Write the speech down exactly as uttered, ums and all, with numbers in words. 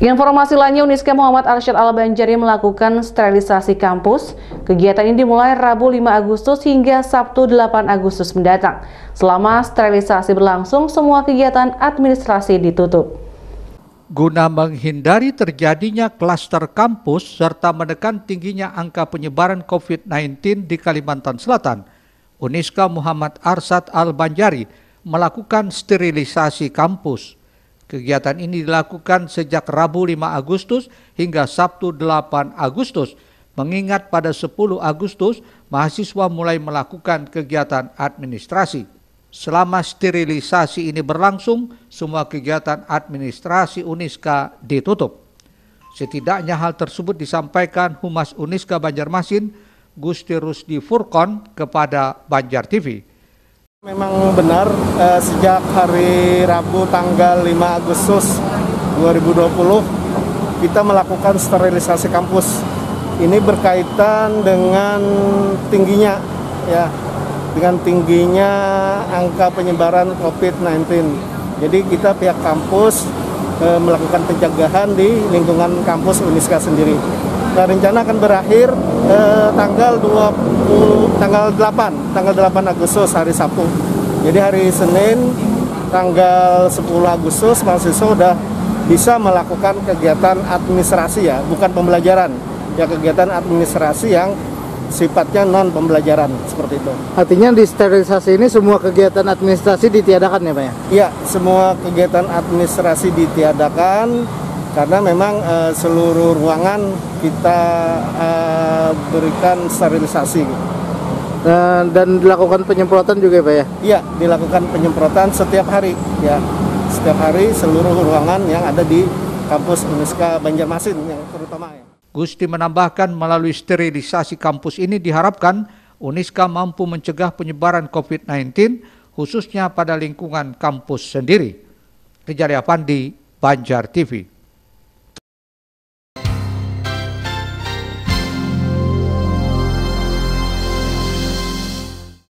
Informasi lainnya, Uniska Muhammad Arsyad Al-Banjari melakukan sterilisasi kampus. Kegiatan ini dimulai Rabu lima Agustus hingga Sabtu delapan Agustus mendatang. Selama sterilisasi berlangsung, semua kegiatan administrasi ditutup. Guna menghindari terjadinya klaster kampus serta menekan tingginya angka penyebaran COVID sembilan belas di Kalimantan Selatan, Uniska Muhammad Arsyad Al-Banjari melakukan sterilisasi kampus. Kegiatan ini dilakukan sejak Rabu lima Agustus hingga Sabtu delapan Agustus, mengingat pada sepuluh Agustus mahasiswa mulai melakukan kegiatan administrasi. Selama sterilisasi ini berlangsung, semua kegiatan administrasi Uniska ditutup. Setidaknya hal tersebut disampaikan Humas Uniska Banjarmasin, Gusti Rusdi Furqon, kepada Banjar T V. Memang benar, eh, sejak hari Rabu tanggal lima Agustus dua ribu dua puluh kita melakukan sterilisasi kampus. Ini berkaitan dengan tingginya ya, dengan tingginya angka penyebaran COVID sembilan belas. Jadi kita pihak kampus eh, melakukan pencegahan di lingkungan kampus Uniska sendiri. Nah, rencana akan berakhir eh, tanggal dua puluh tanggal delapan tanggal delapan Agustus hari Sabtu. Jadi hari Senin tanggal sepuluh Agustus mahasiswa sudah bisa melakukan kegiatan administrasi ya, bukan pembelajaran. Ya, kegiatan administrasi yang sifatnya non pembelajaran seperti itu. Artinya di sterilisasi ini semua kegiatan administrasi ditiadakan ya Pak ya? Iya, semua kegiatan administrasi ditiadakan karena memang uh, seluruh ruangan kita uh, berikan sterilisasi. Uh, dan dilakukan penyemprotan juga ya Pak ya? Iya, dilakukan penyemprotan setiap hari ya. Setiap hari seluruh ruangan yang ada di kampus Uniska Banjarmasin yang terutama ya. Gusti menambahkan melalui sterilisasi kampus ini diharapkan Uniska mampu mencegah penyebaran COVID sembilan belas khususnya pada lingkungan kampus sendiri. Rijal Afandi, Banjar T V.